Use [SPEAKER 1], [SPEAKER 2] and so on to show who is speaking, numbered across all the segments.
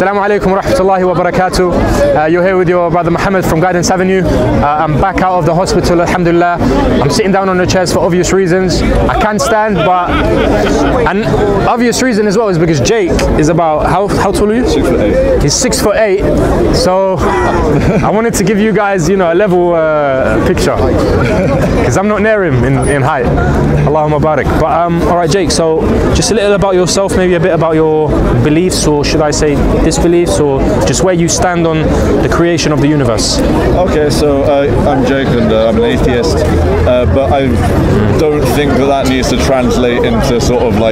[SPEAKER 1] Assalamu alaikum wa rahmatullahi wa barakatuh. You're here with your brother Muhammad from Guidance Avenue. I'm back out of the hospital, alhamdulillah. I'm sitting down on the chairs for obvious reasons. I can stand, but an obvious reason as well is because Jake is about, how tall are you?
[SPEAKER 2] 6'8".
[SPEAKER 1] He's 6'8", so I wanted to give you guys, you know, a level picture, because I'm not near him in height. Allahumma barak. But all right, Jake, so just a little about yourself, maybe a bit about your beliefs, or should I say disbeliefs, or just where you stand on the creation of the universe.
[SPEAKER 2] Okay, so I'm Jake and I'm an atheist, but I don't think that needs to translate into sort of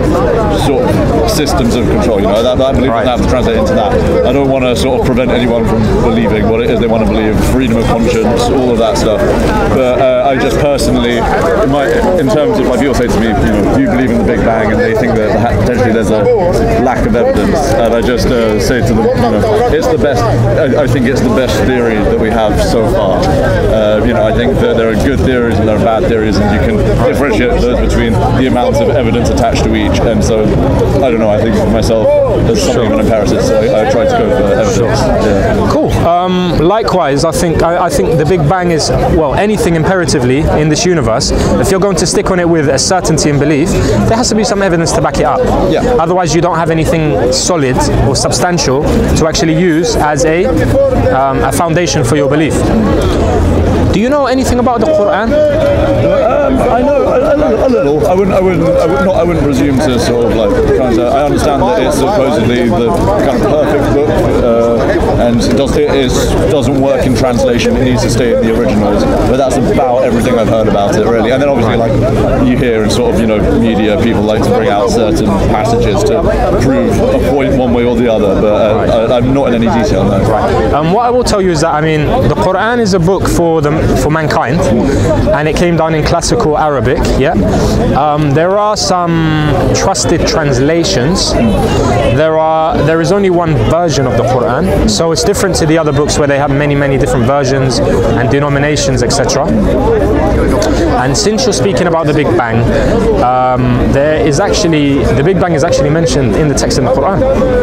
[SPEAKER 2] systems of control. You know, that I believe doesn't have to translate into that. I don't want to sort of prevent anyone from believing what it is they want to believe, freedom of conscience, all of that stuff. But I just personally, in terms of, like, people say to me, you know, do you believe in the Big Bang, and they think that potentially there's a lack of evidence, and I just say to them, you know, it's the best. I think it's the best theory that we have so far. You know, I think that there are good theories and there are bad theories, and you can differentiate those between the amounts of evidence attached to each. And so, I don't know, I think for myself, there's something of an empiricist, so I try to go for evidence. Yeah.
[SPEAKER 1] Cool. Likewise, I think the Big Bang is, well, anything imperatively in this universe, if you're going to stick on it with a certainty and belief, there has to be some evidence to back it up.
[SPEAKER 2] Yeah.
[SPEAKER 1] Otherwise, you don't have anything solid or substantial to actually use as a foundation for your belief. Do you know anything about the Quran?
[SPEAKER 2] I know a little. I wouldn't presume to sort of like try and say. I understand that it's supposedly the kind of perfect book, and it doesn't work in translation. It needs to stay in the originals. But that's about everything I've heard about it, really. And then obviously, like, you hear in sort of, you know, media, people like to bring out certain passages to prove a point one way or the other. But I'm not in any detail now.
[SPEAKER 1] What I will tell you is that, I mean, the Quran is a book for mankind, and it came down in classical Arabic. Yeah, there are some trusted translations. There is only one version of the Quran, so it's different to the other books where they have many different versions and denominations, etc. And since you're speaking about the Big Bang, the Big Bang is actually mentioned in the text in the Quran.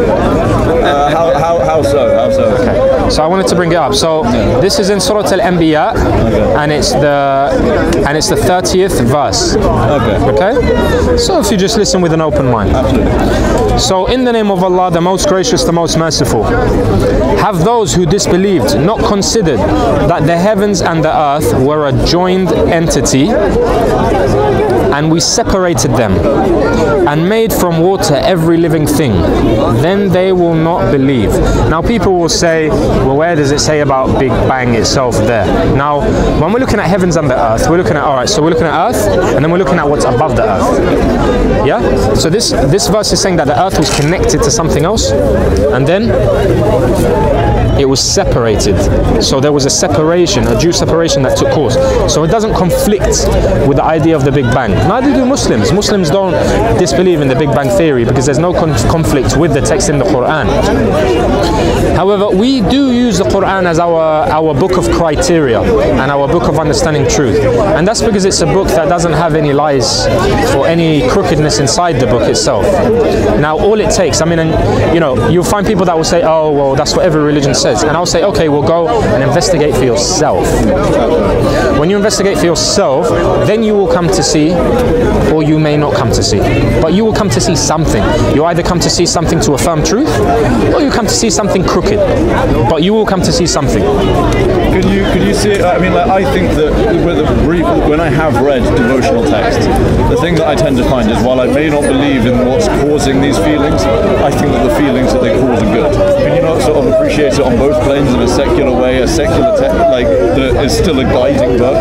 [SPEAKER 2] How so?
[SPEAKER 1] Okay, so I wanted to bring it up. So this is in Surah Al-Anbiya, and it's the 30th verse. Okay. So if you just listen with an open mind.
[SPEAKER 2] Absolutely.
[SPEAKER 1] So, in the name of Allah, the most gracious, the most merciful, have those who disbelieved not considered that the heavens and the earth were a joined entity, and we separated them and made from water every living thing, then they will not believe. Now, people will say, well, where does it say about Big Bang itself there? Now, when we're looking at heavens and the earth, we're looking at, all right, so we're looking at earth, and then we're looking at what's above the earth. Yeah? So this verse is saying that the earth was connected to something else, and then it was separated. So there was a separation, a due separation that took course. So it doesn't conflict with the idea of the Big Bang. Neither do Muslims. Muslims don't disbelieve in the Big Bang theory because there's no conflict with the text in the Quran. However, we do use the Quran as our book of criteria and our book of understanding truth. And that's because it's a book that doesn't have any lies or any crookedness inside the book itself. Now, all it takes, I mean, and, you know, you'll find people that will say, oh, well, that's what every religion says. And I'll say, okay, well, go and investigate for yourself. When you investigate for yourself, then you will come to see, or you may not come to see. But you will come to see something. You either come to see something to affirm truth, or you come to see something crooked. But you will come to see something.
[SPEAKER 2] Could you see it? I mean, like, I think that when I have read devotional texts, the thing that I tend to find is, while I may not believe in what's causing these feelings, I think that the feelings that they cause are good. Can you not sort of appreciate it on both planes in a secular way, a secular text, like, that is still a guiding book?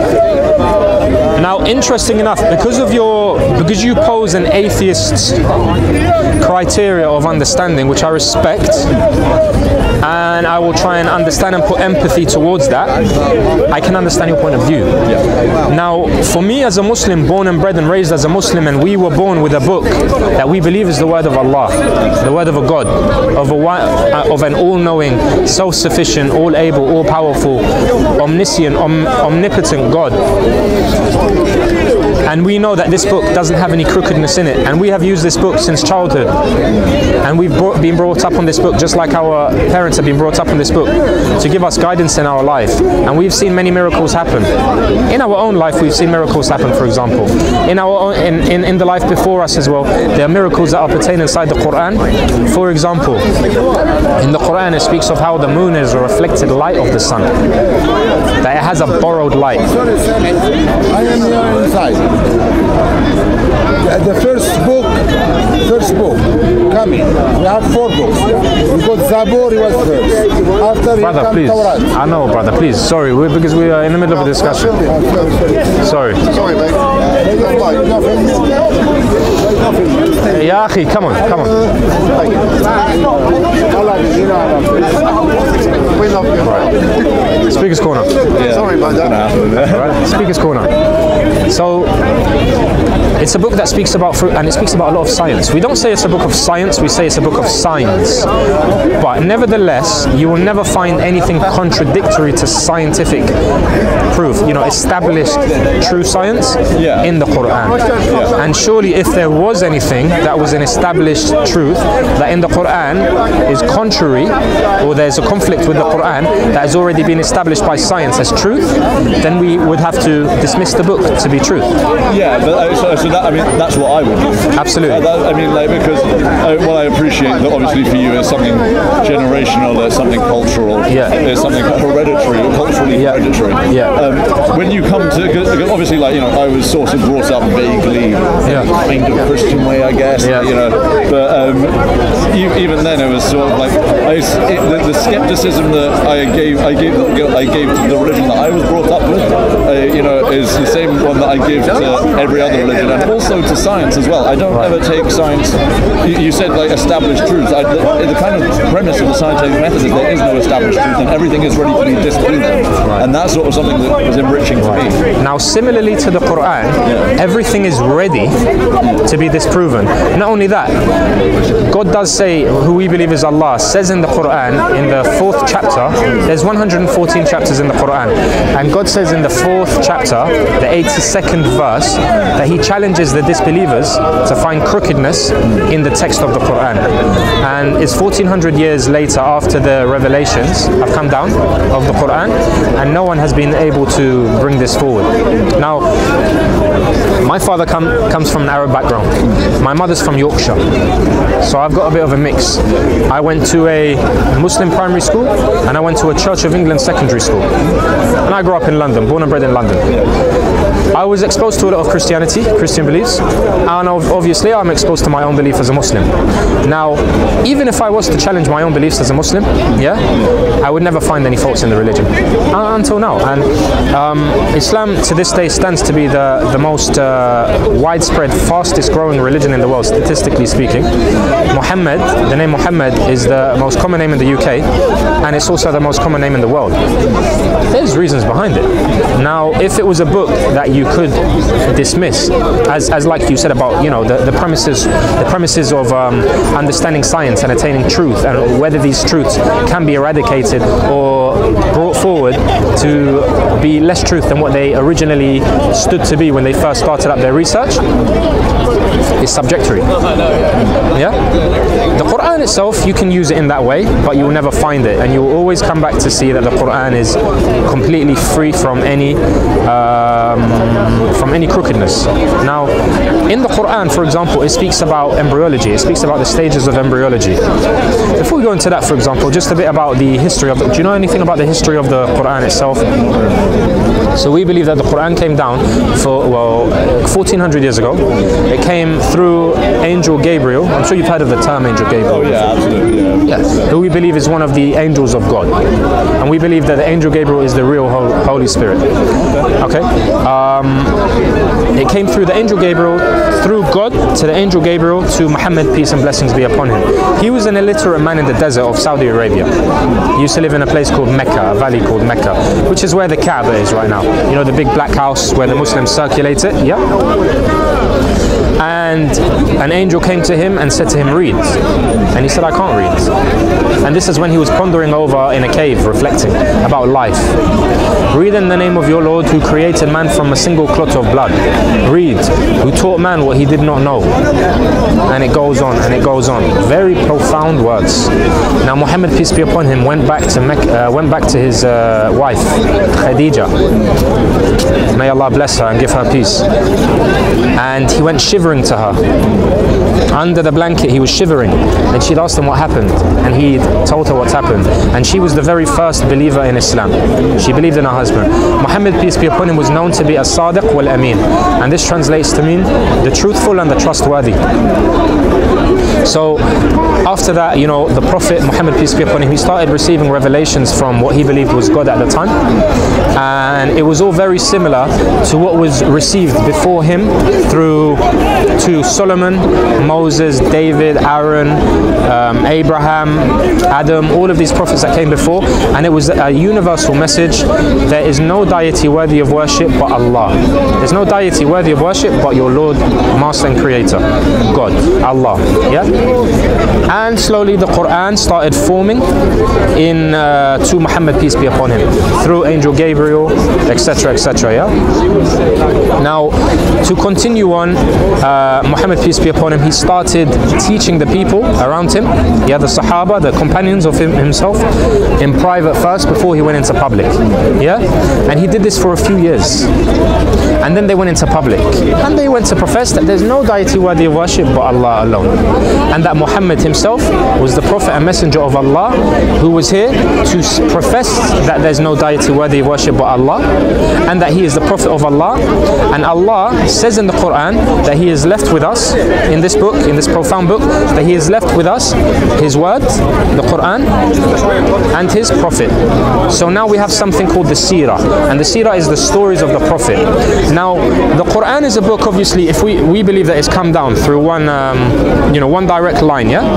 [SPEAKER 1] Now, interesting enough, because you pose an atheist's criteria of understanding, which I respect, and I will try and understand and put empathy towards that, I can understand your point of view.
[SPEAKER 2] Yeah.
[SPEAKER 1] Now, for me as a Muslim, born and bred and raised as a Muslim, and we were born with a book that we believe is the word of Allah, the word of a God, of an all-knowing, self-sufficient, all-able, all-powerful, omniscient, omnipotent God. And we know that this book doesn't have any crookedness in it. And we have used this book since childhood. And we've been brought up on this book just like our parents have been brought up on this book to give us guidance in our life. And we've seen many miracles happen. In our own life, we've seen miracles happen, for example. In our own, in the life before us as well, there are miracles that are pertained inside the Quran. For example, in the Quran it speaks of how the moon is a reflected light of the sun. That it has a borrowed light.
[SPEAKER 3] I am here inside. The first book coming. We have 4 books. Because Zabur was first. After
[SPEAKER 1] brother, please. Tawrat. I know, brother, please. Sorry, because we are in the middle of a discussion. Sorry.
[SPEAKER 3] Sorry, mate.
[SPEAKER 1] Ya akhi, come on. Right. Speaker's corner.
[SPEAKER 2] Yeah.
[SPEAKER 3] Sorry about that.
[SPEAKER 1] Right. Speaker's corner. So it's a book that speaks about fruit, and it speaks about a lot of science. We don't say it's a book of science, we say it's a book of signs. But nevertheless, you will never find anything contradictory to scientific proof, established true science in the Quran.
[SPEAKER 2] Yeah.
[SPEAKER 1] And surely if there was anything that was an established truth that in the Quran is contrary, or there's a conflict with the Quran that has already been established by science as truth, then we would have to dismiss the book to be truth.
[SPEAKER 2] Yeah, but so that, that's what I would do.
[SPEAKER 1] Absolutely.
[SPEAKER 2] Because what I appreciate that obviously for you is something generational, there's something cultural, there's something hereditary, or culturally hereditary.
[SPEAKER 1] Yeah.
[SPEAKER 2] When you come to, because obviously, I was sort of brought up vaguely, kind of Christian way, I guess. But even then, it was sort of like the skepticism that I gave to the religion that I was brought up with, is the same one that I give to every other religion, and also to science as well. I don't ever take science. You said established truths. The kind of premise of the scientific method is there is no established truth, and everything is ready to be disproven, and that's sort of something that was enriching to me.
[SPEAKER 1] Now, similarly to the Quran, everything is ready to be disproven. Not only that, God does say, who we believe is Allah, says in the Quran, in the 4th chapter, there's 114 chapters in the Quran, and God says in the 4th chapter, the 82nd verse, that He challenges the disbelievers to find crookedness in the text of the Quran. And it's 1400 years later after the revelations have come down of the Quran, and no one has been able to bring this forward. Now, my father comes from an Arab background. My mother's from Yorkshire. So I've got a bit of a mix. I went to a Muslim primary school, and I went to a Church of England secondary school. And I grew up in London, born and bred in London. I was exposed to a lot of Christianity, Christian beliefs, and obviously I'm exposed to my own belief as a Muslim. Now, even if I was to challenge my own beliefs as a Muslim, I would never find any faults in the religion, until now. And Islam to this day stands to be the most widespread, fastest growing religion in the world, statistically speaking. Muhammad, the name Muhammad, is the most common name in the UK, and it's also the most common name in the world. There's reasons behind it. Now, if it was a book that you could dismiss, as like you said about the premises of understanding science and attaining truth, and whether these truths can be eradicated or brought forward to be less truth than what they originally stood to be when they first started up their research, is subjectory. The Quran itself, you can use it in that way, but you will never find it, and you will always come back to see that the Quran is completely free from any crookedness. Now, in the Quran, for example, it speaks about embryology. It speaks about the stages of embryology. Before we go into that, for example, just a bit about the history of do you know anything about the history of the Quran itself? So we believe that the Quran came down 1400 years ago. It came through Angel Gabriel. I'm sure you've heard of the term Angel Gabriel.
[SPEAKER 2] Oh yeah, absolutely.
[SPEAKER 1] Who we believe is one of the angels of God, and we believe that the Angel Gabriel is the real Holy Spirit. Okay. It came through the Angel Gabriel, through God to the Angel Gabriel to Muhammad, peace and blessings be upon him. He was an illiterate man in the desert of Saudi Arabia. He used to live in a place called Mecca, a valley called Mecca, which is where the Kaaba is right now. The big black house where the Muslims circulate it. and an angel came to him and said to him, read. And he said, I can't read. And this is when he was pondering over in a cave, reflecting about life. Read in the name of your Lord, who created man from a single clot of blood. Read, who taught man what he did not know. And it goes on and it goes on. Very profound words. Now Muhammad, peace be upon him, went back to his wife Khadija. May Allah bless her and give her peace. And he went shivering to her. Under the blanket he was shivering, and she'd asked him what happened, and he told her what's happened. And she was the very first believer in Islam. She believed in her husband. Muhammad, peace be upon him, was known to be as-Sadiq wal-Amin, and this translates to mean the truthful and the trustworthy. So after that, you know, the Prophet Muhammad, peace be upon him, he started receiving revelations from what he believed was God at the time, and it was all very similar to what was received before him to Solomon, Moses, David, Aaron, Abraham, Adam, all of these prophets that came before. And it was a universal message: there is no deity worthy of worship but Allah. There's no deity worthy of worship but your Lord, Master and Creator, God, Allah. Yeah. And slowly the Quran started forming in to Muhammad, peace be upon him, through Angel Gabriel, etc., etc. Yeah. Now, to continue on, Muhammad, peace be upon him, he started teaching the people around him. He had the Sahaba, the companions of him himself, in private first before he went into public. Yeah. And he did this for a few years. And then they went into public, and they went to profess that there's no deity worthy of worship but Allah alone, and that Muhammad himself was the Prophet and Messenger of Allah who was here to profess that there's no deity worthy of worship but Allah, and that he is the Prophet of Allah. And Allah says in the Quran that he is left with us in this book, in this profound book, that he is left with us his word, the Quran, and his Prophet. So now we have something called the Seerah, and the Seerah is the stories of the Prophet. Now the Quran is a book, obviously, if we believe that it's come down through one one direct line, yeah?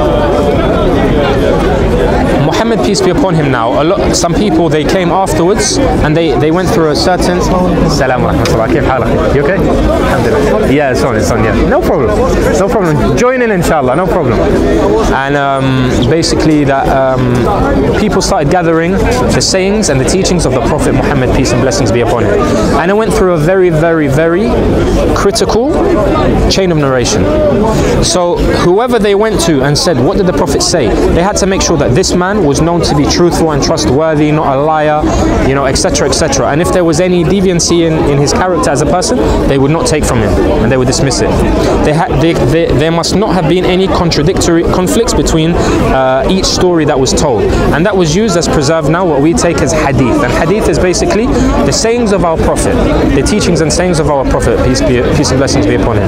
[SPEAKER 1] Muhammad, peace be upon him, now some people, they came afterwards and they went through a certain Salam wa rahmatullah, kayf halak? You okay? Alhamdulillah. Yeah, it's on, yeah. No problem. Join in, inshallah, no problem. And basically that people started gathering the sayings and the teachings of the Prophet Muhammad, peace and blessings be upon him. And it went through a very, very, very critical chain of narration. So whoever they went to and said, what did the Prophet say? They had to make sure that this man was known to be truthful and trustworthy, not a liar, etc., etc. And if there was any deviancy in his character as a person, they would not take from him and they would dismiss it. There must not have been any conflicts between each story that was told, and that was used as preserved now what we take as hadith. And hadith is basically the sayings of our Prophet, the teachings and sayings of our Prophet, peace and blessings be upon him.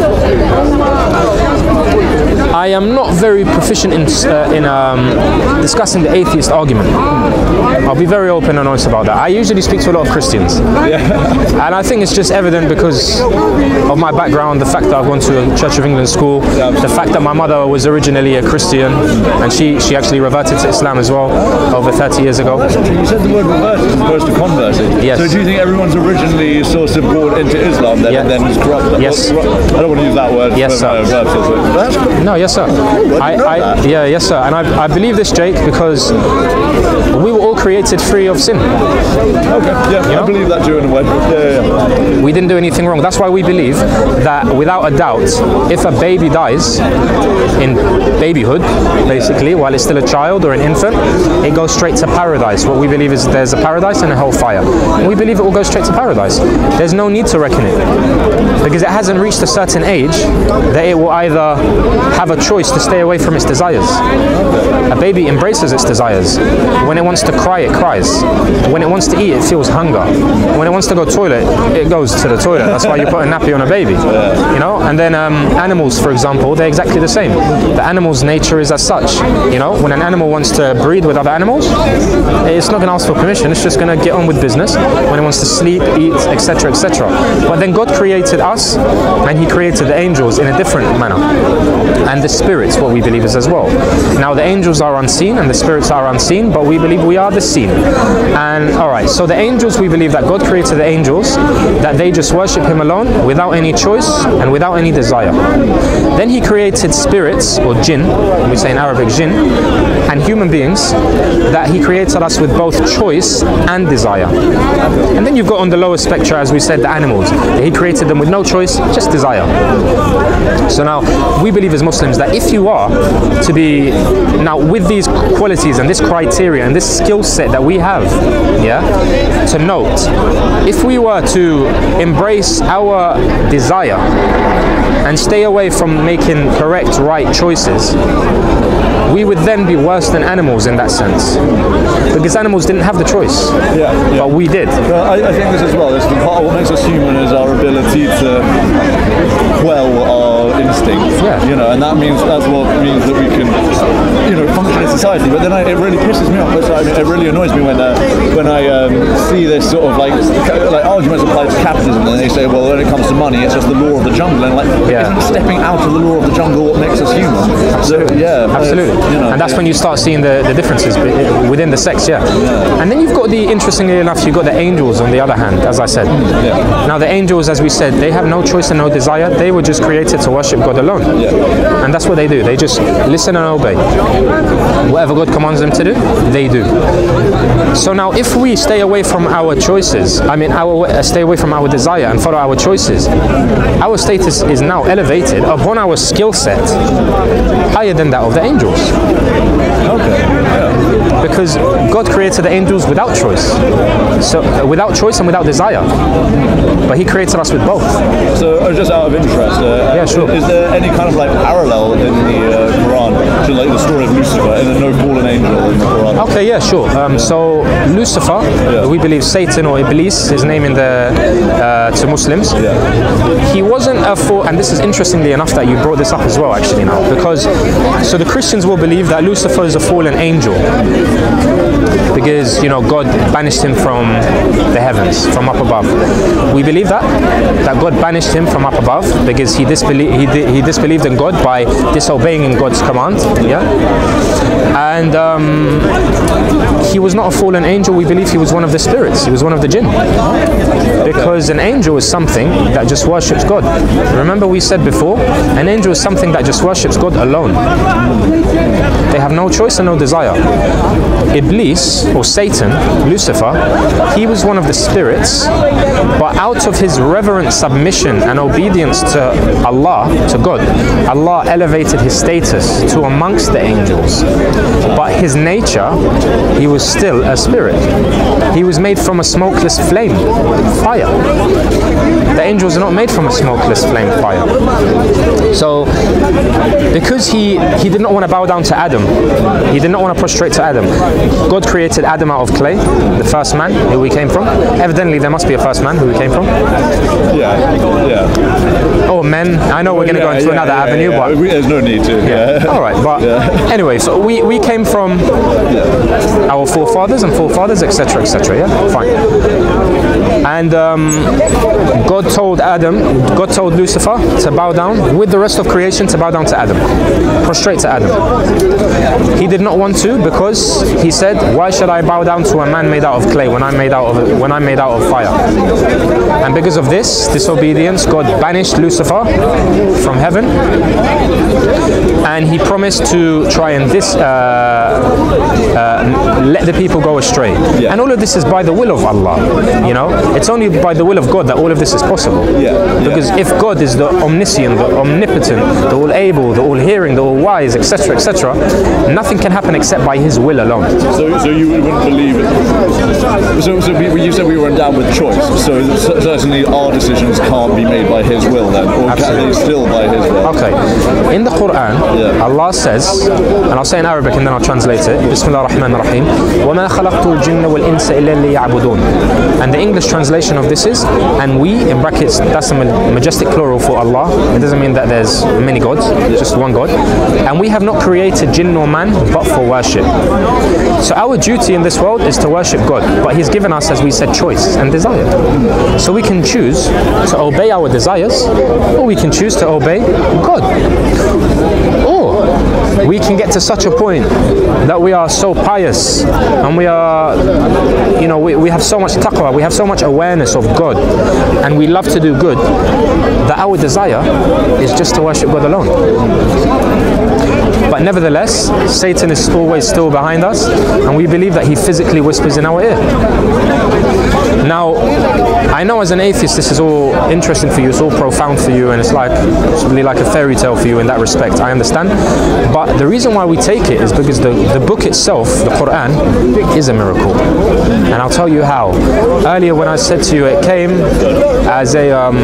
[SPEAKER 1] I am not very proficient in discussing the atheist argument. I'll be very open and honest about that. I usually speak to a lot of Christians, and I think it's just evident because of my background, the fact that I've gone to a Church of England school, the fact that my mother was originally a Christian, and she actually reverted to Islam as well over 30 years ago.
[SPEAKER 2] You said the word reverted as opposed to converted.
[SPEAKER 1] Yes.
[SPEAKER 2] So do you think everyone's originally sort of brought into Islam then, and then was corrupted?
[SPEAKER 1] Yes.
[SPEAKER 2] I don't want to use that word.
[SPEAKER 1] Yes, sir. No, yes, sir. Yes, sir. And I believe this, Jake, because we were all created free of sin.
[SPEAKER 2] Okay. Yeah, I believe that too in a way. Yeah.
[SPEAKER 1] We didn't do anything wrong. That's why we believe that without a doubt, if a baby dies in babyhood, basically, while it's still a child or an infant, it goes straight to paradise. What we believe is there's a paradise and a hellfire. And we believe it will go straight to paradise. There's no need to reckon it, because it hasn't reached a certain age that it will either have a choice to stay away from its desires. A baby embraces its desires. When it wants to cry, it cries. When it wants to eat, it feels hunger. When it wants to go toilet, it goes to the toilet. That's why you put a nappy on a baby, And then animals, for example, they're exactly the same. The animal's nature is as such. When an animal wants to breed with other animals, it's not going to ask for permission. It's just going to get on with business. When it wants to sleep, eat, etc., etc. But then God created us, and He created the angels in a different manner. And the spirits, what we believe is as well. Now the angels are unseen and the spirits are unseen, but we believe we are the has seen. And all right, so the angels, we believe that God created the angels, that they just worship him alone without any choice and without any desire. Then he created spirits, or jinn, we say in Arabic jinn, and human beings, that he created us with both choice and desire. And then you've got on the lower spectrum, as we said, the animals. He created them with no choice, just desire. So now, we believe as Muslims that if you are to be, now with these qualities and this criteria and this skill set that we have, yeah, to note, if we were to embrace our desire and stay away from making correct, right choices, we would then be worse than animals in that sense, because animals didn't have the choice, but we did.
[SPEAKER 2] I think this as well. This is part of what makes us human, is our ability to quell our instincts. You know, and that's what means that we can, you know, function in society. But then it really pisses me off. It really annoys me when I see this sort of like arguments applied to capitalism, and they say, well, when it comes to money, it's just the law of the jungle, and isn't stepping out of the law of the jungle what makes us human?
[SPEAKER 1] Absolutely.
[SPEAKER 2] So,
[SPEAKER 1] absolutely. You know, and that's when you start seeing the differences within the sex, And then you've got interestingly enough, you've got the angels on the other hand, as I said. Now the angels, as we said, they have no choice and no desire. They were just created to worship God alone. And that's what they do. They just listen and obey. Whatever God commands them to do, they do. So now if we stay away from our choices, stay away from our desire and follow our choices, our status is now elevated upon our skill set higher than that of the angels. Because God created the angels without choice. So without choice and without desire. But he created us with both. So
[SPEAKER 2] just out of interest, is there any kind of like parallel in the Quran to like the story of Lucifer and the no fallen angel in the Quran?
[SPEAKER 1] Okay, yeah, sure. So Lucifer, we believe Satan or Iblis, his name in to Muslims. He wasn't and this is interestingly enough that you brought this up as well actually now, because so the Christians will believe that Lucifer is a fallen angel because, you know, God banished him from the heavens, from up above. We believe that God banished him from up above because he disbelieved in God by disobeying in God's command, and he was not a fallen angel. We believe he was one of the spirits. He was one of the jinn, because an angel is something that just worships God. Remember we said before, an angel is something that just worships God alone. They have no choice and no desire. Iblis, or Satan, Lucifer, he was one of the spirits, but out of his reverent submission and obedience to Allah, to God, Allah elevated his status to amongst the angels. But his nature, he was still a spirit. He was made from a smokeless flame, fire. The angels are not made from a smokeless flame, fire. So, because he did not want to bow down to Adam, he did not want to prostrate to Adam. God created Adam out of clay, the first man who we came from. Evidently there must be a first man who we came from. Oh, men. I know we're going to go into another avenue, but
[SPEAKER 2] there's no need to.
[SPEAKER 1] All right, but anyway, so we came from our forefathers and forefathers, etc., etc. Yeah, fine. And God told Lucifer to bow down with the rest of creation, to bow down to Adam, prostrate to Adam. He did not want to, because he said, "Why should I bow down to a man made out of clay when I'm made out of fire?" And because of this disobedience, God banished Lucifer from heaven, and he promised to try and let the people go astray. And all of this is by the will of Allah. You know, it's only by the will of God that all of this is possible. Because if God is the omniscient, the omnipotent, the all-able, the all-hearing, the all-wise, etc., etc., nothing can happen except by His will alone.
[SPEAKER 2] So you wouldn't believe it. So you said we were endowed with choice. So certainly our decisions can't be made by His will then, or can they still by His will?
[SPEAKER 1] Okay. In the Quran, Allah says, and I'll say in Arabic and then I'll translate it. Bismillah ar-Rahman ar-Rahim. وَمَا خَلَقْتُ الْجِنَّ وَالْإِنسَ إِلَّا لِيَعْبُدُونَ. And the English translation of this is, and we, in brackets, that's a majestic plural for Allah. It doesn't mean that there's many gods, just one God. And we have not created jinn nor man but for worship. So our duty in this world is to worship God, but He's given us, as we said, choice and desire. So we can choose to obey our desires, or we can choose to obey God. Or we can get to such a point that we are so pious and we are, you know, we have so much taqwa, we have so much awareness of God, and we love to do good, that our desire is just to worship God alone. But nevertheless, Satan is always still behind us, and we believe that he physically whispers in our ear. Now, I know as an atheist this is all interesting for you, it's all profound for you, and it's really like a fairy tale for you in that respect, I understand. But the reason why we take it is because the book itself, the Quran, is a miracle. And I'll tell you how. Earlier when I said to you, it came as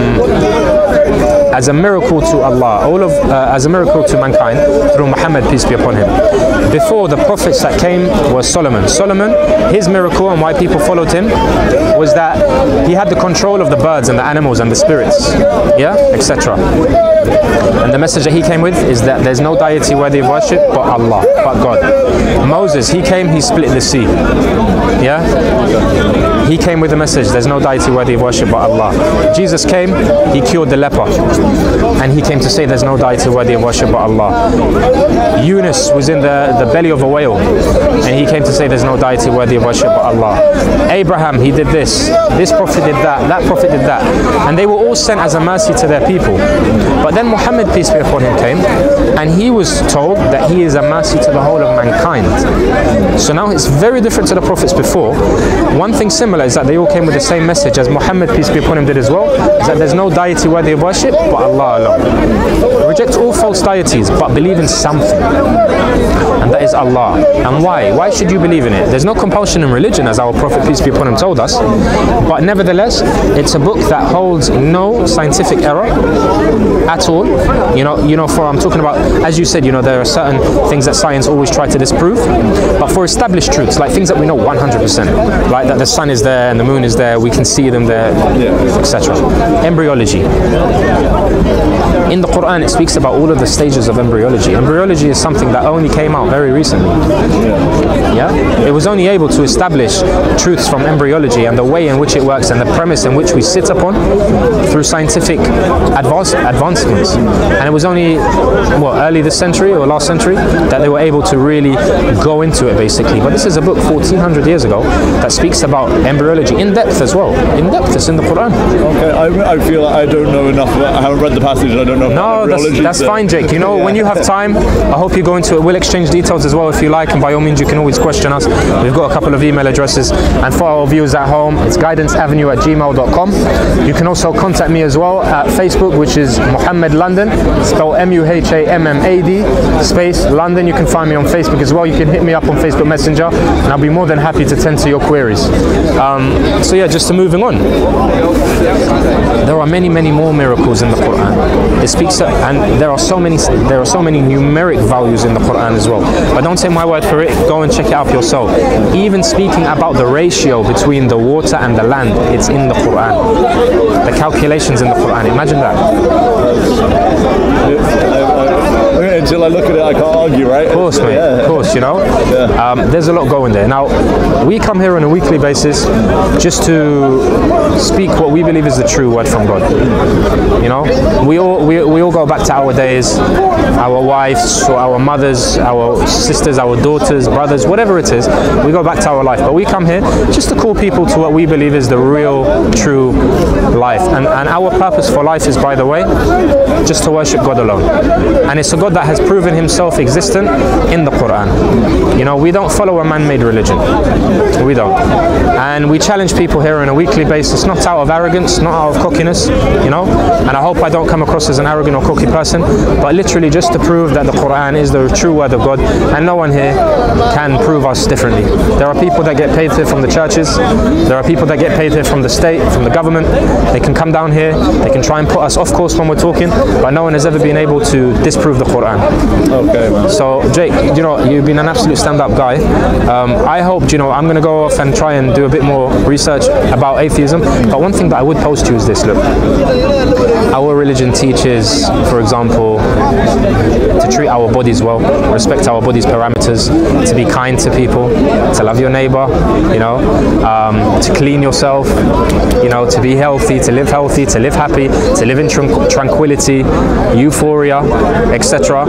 [SPEAKER 1] a miracle to Allah, as a miracle to mankind through Muhammad, peace be upon him. Before, the prophets that came was Solomon. Solomon, his miracle and why people followed him was that he had the control of the birds and the animals and the spirits, yeah, etc. And the message that he came with is that there's no deity worthy of worship but Allah, but God. Moses, he came, he split the sea, yeah. He came with the message, there's no deity worthy of worship but Allah. Jesus came, he cured the leper, and he came to say there's no deity worthy of worship but Allah. Yunus was in the belly of a whale, and he came to say there's no deity worthy of worship but Allah. Abraham, he did this prophet did that prophet did that, and they were all sent as a mercy to their people. But then Muhammad, peace be upon him, came, and he was told that he is a mercy to the whole of mankind. So now it's very different to the prophets before. One thing similar is that they all came with the same message as Muhammad, peace be upon him, did as well, is that there's no deity worthy of worship but Allah alone. Reject all false deities, but believe in something, and that is Allah. And why? Why should you believe in it? There's no compulsion in religion, as our Prophet, peace be upon him, told us, but nevertheless, it's a book that holds no scientific error at all. You know, for I'm talking about, as you said, you know, there are certain things that science always try to disprove, but for established truths, like things that we know 100%, like that the sun is there and the moon is there, we can see them there, etc. Embryology. In the Quran, it speaks about all of the stages of embryology. Embryology is something that only came out very recently. Yeah, it was only able to establish truths from embryology and the way in which it works and the premise in which we sit upon through scientific advancements. And it was only early this century or last century that they were able to really go into it, basically. But this is a book 1400 years ago that speaks about embryology in depth as well. In depth, it's in the Quran.
[SPEAKER 2] Okay, I feel like I don't know enough. I haven't read the passage. I don't know.
[SPEAKER 1] No, that's fine, Jake. You know, when you have time, I hope you go into it. We'll exchange details as well if you like, and by all means you can always question us. We've got a couple of email addresses, and for our viewers at home, it's guidanceavenue@gmail.com. You can also contact me as well at Facebook, which is Muhammad London, spelled MUHAMMAD space London. You can find me on Facebook as well. You can hit me up on Facebook Messenger, and I'll be more than happy to tend to your queries. So yeah, just moving on. There are many more miracles in the Quran. It speaks, and there are so many numeric values in the Quran as well. But don't take my word for it. Go and check it up yourself. Even speaking about the ratio between the water and the land, it's in the Quran. The calculations in the Quran. Imagine that.
[SPEAKER 2] Until I look at it, I can't argue, right?
[SPEAKER 1] Of course, mate. Of course, you know. There's a lot going there. Now, we come here on a weekly basis just to speak what we believe is the true word from God. You know, we all go back to our days, our wives, or our mothers, our sisters, our daughters, brothers, whatever it is. We go back to our life, but we come here just to call people to what we believe is the real, true life. And our purpose for life is, by the way, just to worship God alone. And it's a God that has proven himself existent in the Quran. You know, we don't follow a man-made religion. We don't. And we challenge people here on a weekly basis, not out of arrogance, not out of cockiness, you know. And I hope I don't come across as an arrogant or cocky person, but literally just to prove that the Quran is the true word of God, and no one here can prove us differently. There are people that get paid here from the churches. There are people that get paid here from the state, from the government. They can come down here, they can try and put us off course when we're talking, but no one has ever been able to disprove the Quran.
[SPEAKER 2] Okay, man.
[SPEAKER 1] So, Jake, you know, you've been an absolute stand-up guy. I hope, you know, I'm going to go off and try and do a bit more research about atheism. But one thing that I would pose to you is this, look. Our religion teaches, for example, to treat our bodies well, respect our body's parameters, to be kind to people, to love your neighbor, you know, to clean yourself, you know, to be healthy, to live happy, to live in tranquility, euphoria, etc.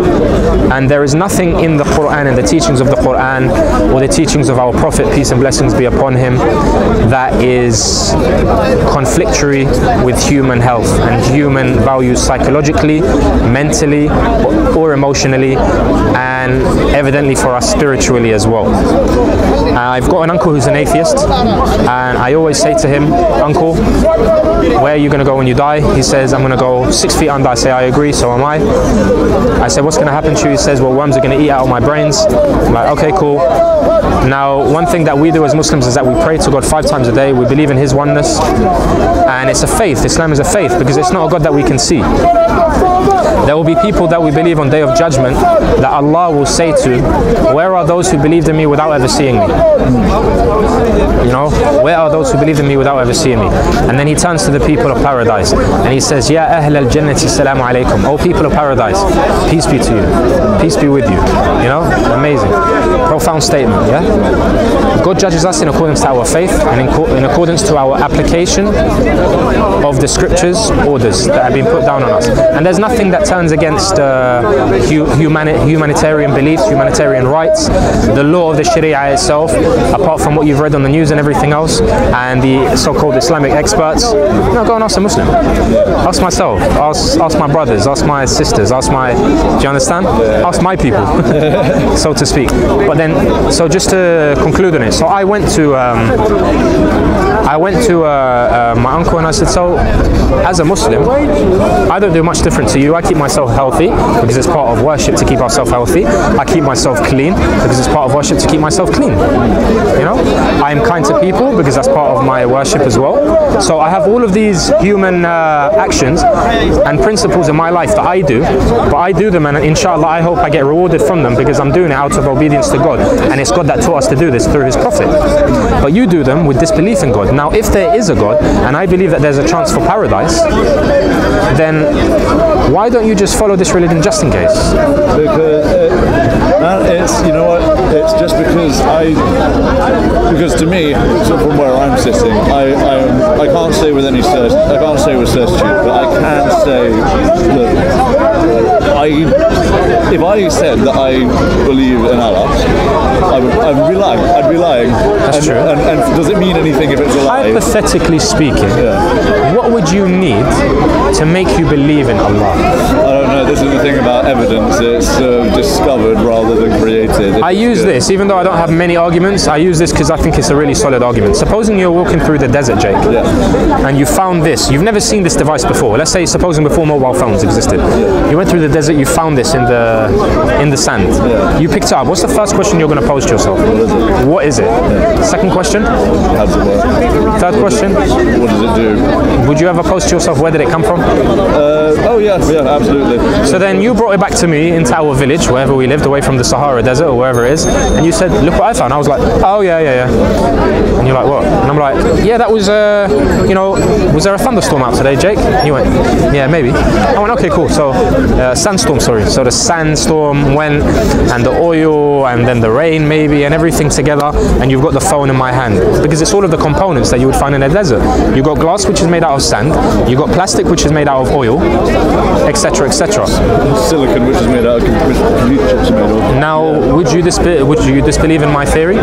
[SPEAKER 1] And there is nothing in the Quran and the teachings of the Quran or the teachings of our Prophet, peace and blessings be upon him, that is conflictory with human health and human values psychologically, mentally, or emotionally, and evidently for us spiritually as well. I've got an uncle who's an atheist, and I always say to him, "Uncle, where are you going to go when you die?" He says, "I'm going to go 6 feet under." I say, "I agree, so am I." I said, "What's going to happen to you?" He says, "Well, worms are going to eat out of my brains." I'm like, "Okay, cool." Now, one thing that we do as Muslims is that we pray to God 5 times a day. We believe in His oneness, and it's a faith. Islam is a faith because it's not a God that we can see. There will be people that we believe on Day of Judgment that Allah will say to, "Where are those who believed in me without ever seeing me?" You know, where are those who believed in me without ever seeing me? And then He turns to the people of paradise and He says, "Ya Ahl al-Jannati, Assalamu alaikum." Oh, people of paradise, peace be to you, peace be with you. You know, amazing, profound statement. Yeah, God judges us in accordance to our faith and in accordance to our application of the scriptures, orders that have been put down on us. And there's nothing that turns against humanitarian beliefs, humanitarian rights, the law of the Sharia itself, apart from what you've read on the news and everything else, and the so-called Islamic experts. No, go and ask a Muslim. Ask myself, ask my brothers, ask my sisters, ask my, do you understand? Ask my people, so to speak. But then, so just to conclude on it, so I went to my uncle and I said, "So, as a Muslim, I don't do much different to you. I keep myself healthy because it's part of worship to keep ourselves healthy. I keep myself clean because it's part of worship to keep myself clean. You know, I am kind to people because that's part of my worship as well. So I have all of these human actions and principles in my life that I do, but I do them, and inshallah I hope I get rewarded from them because I'm doing it out of obedience to God, and it's God that taught us to do this through His Prophet. But you do them with disbelief in God. Now, if there is a God, and I believe that there's a chance for paradise, then why don't you just follow this religion just in case?"
[SPEAKER 2] Because it's, you know what, it's just because to me, so from where I'm sitting, I can't say with any certainty, I can't say with certitude, but I can say that if I said that I believe in Allah, I'd be lying.
[SPEAKER 1] That's true.
[SPEAKER 2] And does it mean anything if it's a lie?
[SPEAKER 1] Hypothetically speaking, what would you need to make you believe in Allah?
[SPEAKER 2] I don't know. This is the thing about evidence. It's discovered rather than created.
[SPEAKER 1] I use this, even though I don't have many arguments, I use this because I think it's a really solid argument. Supposing you're walking through the desert, Jake, and you found this. You've never seen this device before. Let's say, supposing before mobile phones existed. You went through the desert, you found this in the sand. You picked it up. What's the first question you're going to pose to yourself? What is it? Second question?
[SPEAKER 2] How does it work?
[SPEAKER 1] Third question?
[SPEAKER 2] What does it do?
[SPEAKER 1] Would you ever pose to yourself, where did it come from?
[SPEAKER 2] Oh yeah, absolutely.
[SPEAKER 1] So then you brought it back to me into our village, wherever we lived, away from the Sahara Desert or wherever it is, and you said, "Look what I found." I was like, "Oh yeah." And you're like, "What?" And I'm like, "Yeah, that was, you know, was there a thunderstorm out today, Jake?" And you went, "Yeah, maybe." I went, "Okay, cool." So, sandstorm, sorry. So the sandstorm went, and the oil, and then the rain maybe, and everything together, and you've got the phone in my hand. Because it's all of the components that you would find in a desert. You've got glass, which is made out of sand. You've got plastic, which is made out of oil, etc., etc.
[SPEAKER 2] Silicon, which is made out of computer chips, made of.
[SPEAKER 1] Now, would you disbelieve in my theory?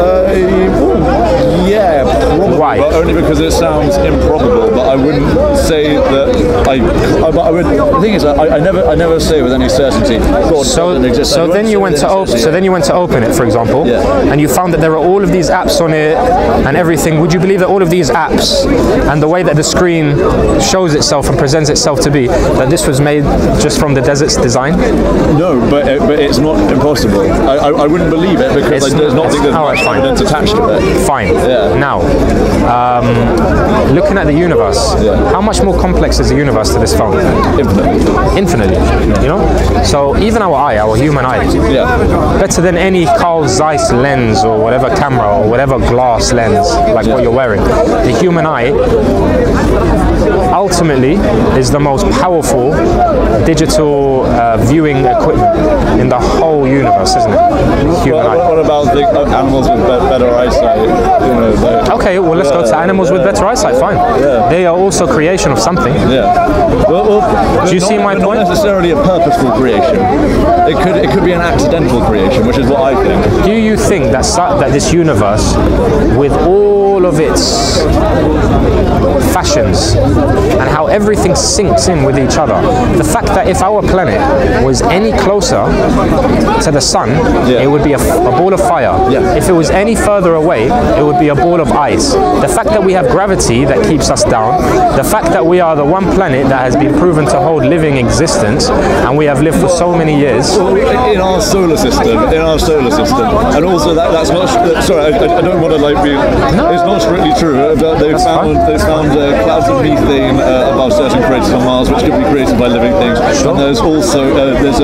[SPEAKER 2] Yeah, probably.
[SPEAKER 1] Why?
[SPEAKER 2] But only because it sounds improbable. But I wouldn't say that I would. The thing is, I never say with any certainty God doesn't exist.
[SPEAKER 1] So then you went to open it, for example, and you found that there are all of these apps on it and everything. Would you believe that all of these apps and the way that the screen shows itself and presents itself to be, that this was made just from the desert's design?
[SPEAKER 2] No, but it's not impossible. I wouldn't believe it because there's not much evidence attached to it.
[SPEAKER 1] Fine. Now, looking at the universe, how much more complex is the universe to this phone? Infinitely. You know? So even our human eye, better than any Carl Zeiss lens or whatever camera or whatever glass lens like what you're wearing. The human eye ultimately is the most powerful digital viewing equipment in the whole universe, isn't it? Human eye.
[SPEAKER 2] What about the animals with better eyesight? You know,
[SPEAKER 1] Okay, well let's go to animals with better eyesight. Fine. They are also creation of something.
[SPEAKER 2] Yeah.
[SPEAKER 1] Do you see my point?
[SPEAKER 2] Not necessarily a purposeful creation. It could be an accidental creation, which is what I think.
[SPEAKER 1] Do you think that that this universe, with all of its fashions and how everything syncs in with each other, the fact that if our planet was any closer to the sun, it would be a ball of fire. If it was any further away, it would be a ball of ice. The fact that we have gravity that keeps us down, the fact that we are the one planet that has been proven to hold living existence, and we have lived for so many years.
[SPEAKER 2] In our solar system, and also that's not. Sorry, I don't want to be. No. It's not strictly true. They found clouds of methane above certain craters on Mars, which could be created by living things. Sure. And there's also there's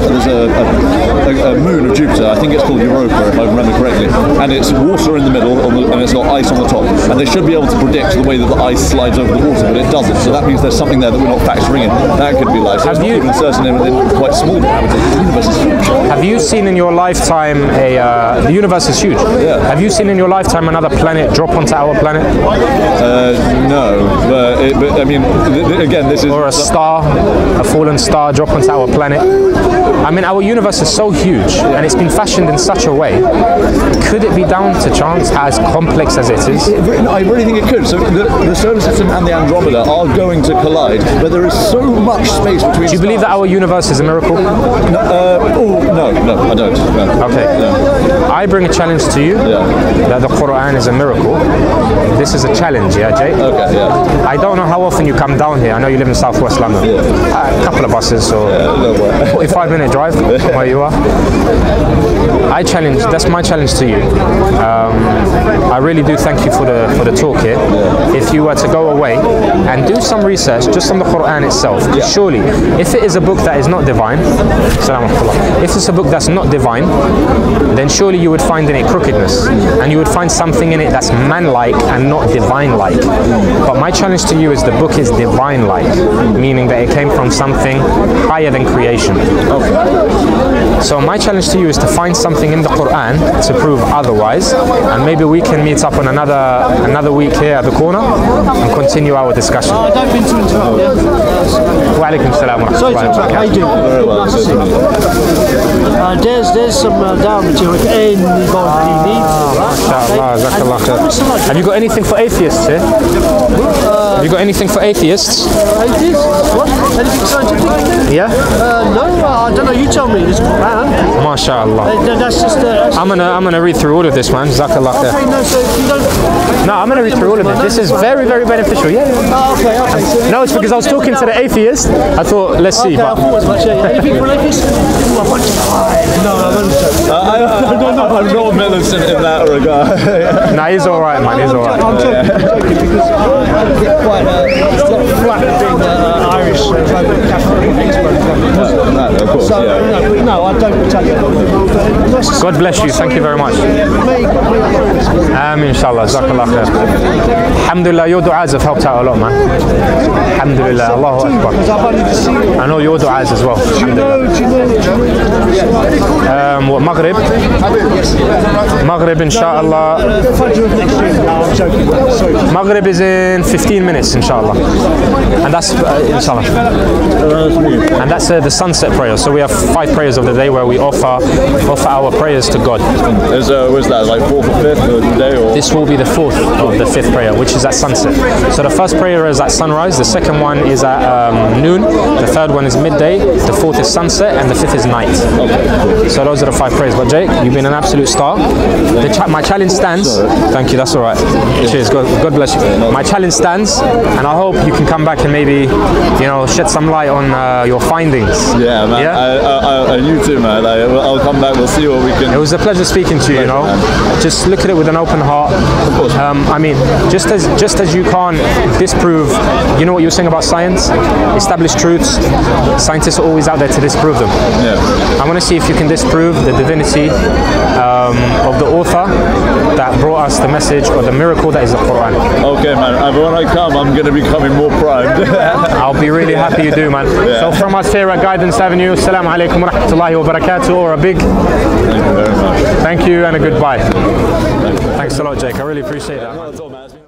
[SPEAKER 2] a moon of Jupiter. I think it's called Europa, if I remember correctly, and it's water in the middle, and it's got ice on the top. And they should be able to predict the way that the ice slides over the water, but it doesn't. So that means there's something there that we're not factoring in. That could be life. So it's not even certain in quite small diameters. The universe is huge.
[SPEAKER 1] Have you seen in your lifetime the universe is huge?
[SPEAKER 2] Yeah.
[SPEAKER 1] Have you seen in your lifetime another planet drop onto our planet?
[SPEAKER 2] No, but I mean, again, this is...
[SPEAKER 1] Or a star, a fallen star drop onto our planet? I mean, our universe is so huge, and it's been fashioned in such a way. Could it be down to chance, as complex as it is?
[SPEAKER 2] I really think it could. So the solar system and the Andromeda are going to collide, but there is so much space between.
[SPEAKER 1] Do you believe that our universe is a miracle?
[SPEAKER 2] No, I don't. No.
[SPEAKER 1] Okay.
[SPEAKER 2] No.
[SPEAKER 1] I bring a challenge to you that the Quran is a miracle. This is a challenge, yeah, Jay?
[SPEAKER 2] Okay, yeah.
[SPEAKER 1] I don't know how often you come down here. I know you live in Southwest London. A couple of buses or 45-minute drive from where you are. That's my challenge to you. I really do thank you for the talk here. If you were to go away and do some research just on the Quran itself, surely, if it is a book that is not divine, if it's a book that's not divine, then surely you would find in it crookedness, and you would find something in it that's man-like and not divine-like. But my challenge to you is the book is divine-like, meaning that it came from something higher than creation. So my challenge to you is to find something in the Quran to prove otherwise, and maybe we can meet up on another week here at the corner and continue our discussion.
[SPEAKER 4] I don't mean to interrupt you.
[SPEAKER 1] Wa alaikum salam wa
[SPEAKER 4] Sorry to interrupt. How you doing?
[SPEAKER 2] Very well.
[SPEAKER 4] There's some down material if anybody needs it.
[SPEAKER 1] MashaAllah, Jazakallah khair. Have you got anything for atheists here? Have you got anything for atheists?
[SPEAKER 4] Atheists? What? Anything scientific?
[SPEAKER 1] Yeah?
[SPEAKER 4] No, I don't know. You tell me. It's Quran.
[SPEAKER 1] MashaAllah.
[SPEAKER 4] That's just.
[SPEAKER 1] I'm gonna read through all of this, man. Jazakallah khair.
[SPEAKER 4] Okay, no, so if you don't.
[SPEAKER 1] No, I'm gonna read through all of it. This is very, very beneficial. Yeah.
[SPEAKER 4] Oh, okay. So
[SPEAKER 1] No, it's because I was talking to the atheist. I thought, let's see.
[SPEAKER 4] Okay, I
[SPEAKER 1] But
[SPEAKER 4] thought as much. Anything for atheists? No, I'm
[SPEAKER 2] I'm not militant in that regard.
[SPEAKER 1] nah, he's all right, man. He's all right.
[SPEAKER 4] I'm joking because I get quite it's not flat being Irish Catholic expert.
[SPEAKER 2] Of course,
[SPEAKER 4] So no, I don't tell you.
[SPEAKER 1] God bless you. Thank you very much. Inshallah. Jazakallah khair. Alhamdulillah, your du'as have helped out a lot, man. Alhamdulillah. Allahu Akbar. I know your du'as as well. What, Maghrib? Maghrib, inshallah. Maghrib is in 15 minutes, inshallah. And that's, inshallah. And that's the sunset prayer. So we have 5 prayers of the day where we offer our prayers to God.
[SPEAKER 2] Was that like 4th or 5th of the day? Or?
[SPEAKER 1] This will be the 4th of the 5th prayer, which is at sunset. So the first prayer is at sunrise, the second one is at noon, the third one is midday, the 4th is sunset, and the 5th is night. Okay. So those are the 5 prayers. But Jake, you've been an absolute star. My challenge stands. Thank you, that's all right. Cheers, God bless you. My challenge stands, and I hope you can come back and maybe, shed some light on your findings.
[SPEAKER 2] Yeah, man.
[SPEAKER 1] Yeah?
[SPEAKER 2] You too, man. I'll come back. We'll see what we can.
[SPEAKER 1] It was a pleasure speaking to you. Just look at it with an open heart.
[SPEAKER 2] Of course.
[SPEAKER 1] I mean, just as you can't disprove, you know what you were saying about science, established truths. Scientists are always out there to disprove them.
[SPEAKER 2] Yeah.
[SPEAKER 1] I want to see if you can disprove the divinity of the author that brought us the message or the miracle that is the Quran.
[SPEAKER 2] Okay, man. And when I come, I'm going to be coming more primed.
[SPEAKER 1] I'll be really happy you do, man.
[SPEAKER 2] Yeah.
[SPEAKER 1] So from us here at Guidance Avenue, Assalamu alaikum wa rahmatullahi wa barakatuh, or a big
[SPEAKER 2] Thank you very much.
[SPEAKER 1] thank you and a goodbye. Thanks a lot, Jake. I really appreciate that.